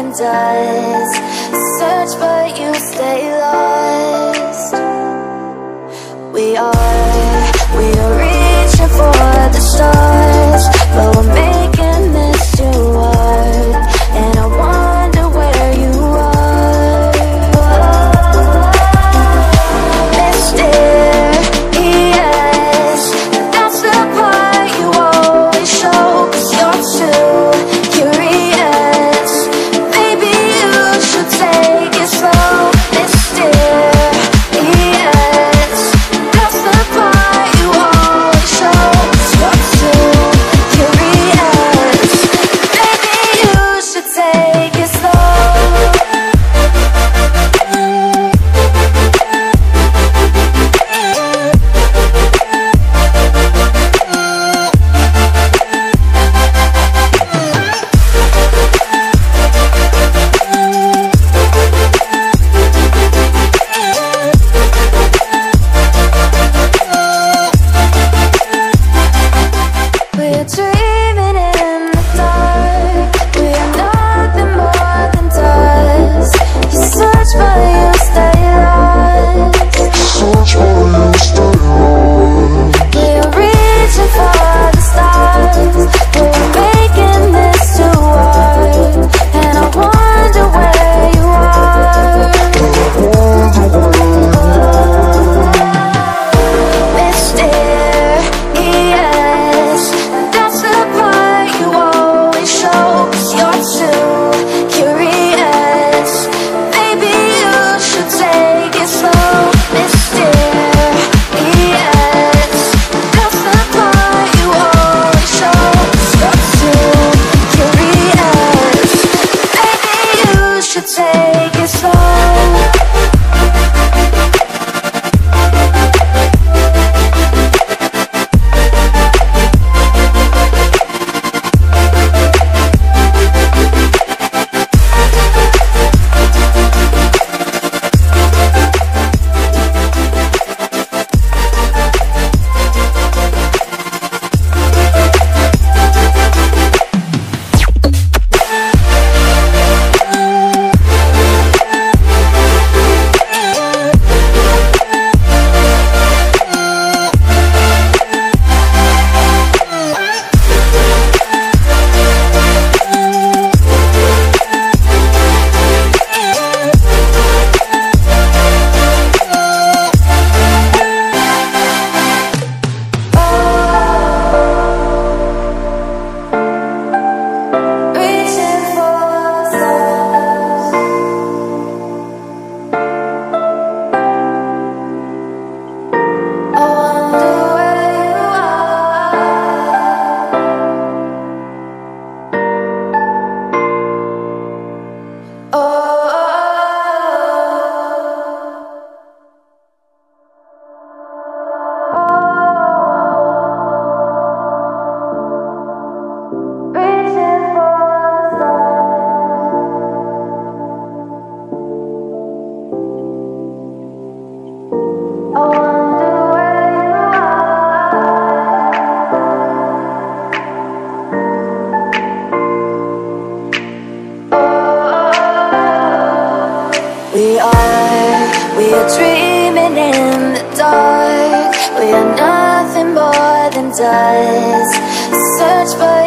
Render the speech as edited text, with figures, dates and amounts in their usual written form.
than dust. Search but you stay lost. We are reaching for the stars, but we're making this too hard. And I wonder where you are. Mysterious, that's the part you always show. 'Cause you're too curious. Maybe you should take it slow. Mysterious, that's the part you always show. 'Cause you're too curious. Maybe you should take it slow. We're dreaming in the dark. We are nothing more than dust. You search but you stay lost. We are reaching for the stars. We're making this too hard. And I wonder where you are. Mysterious, that's the part you always show. 'Cause you're too curious. Maybe you should take it slow. Mysterious, that's the part you always show. 'Cause you're too curious. Maybe you should take it slow. Reaching for the stars. I wonder where you are. Oh. Reaching for the stars. I wonder where you are. We are dreaming in the dark. We are nothing more than dust. Search but